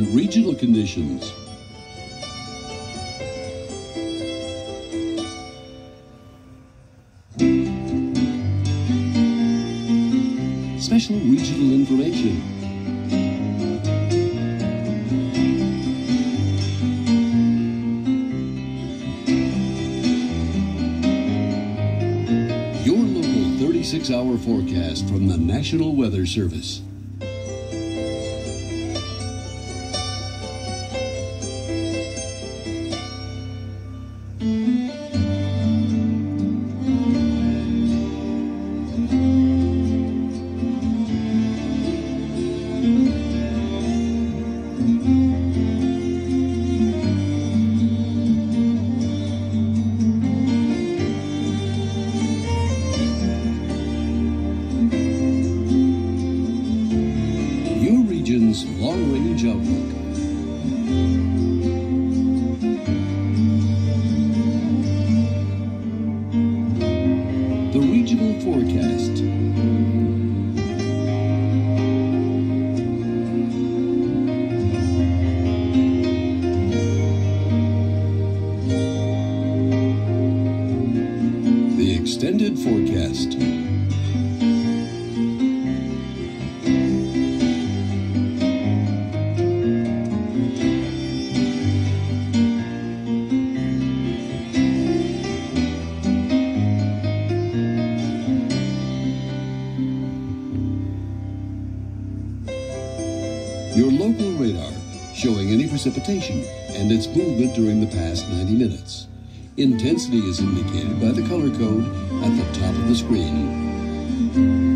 and regional conditions. Special regional information. Your local 36-hour forecast from the National Weather Service. Long-range outlook. The regional forecast. The extended forecast. Your local radar showing any precipitation and its movement during the past 90 minutes. Intensity is indicated by the color code at the top of the screen.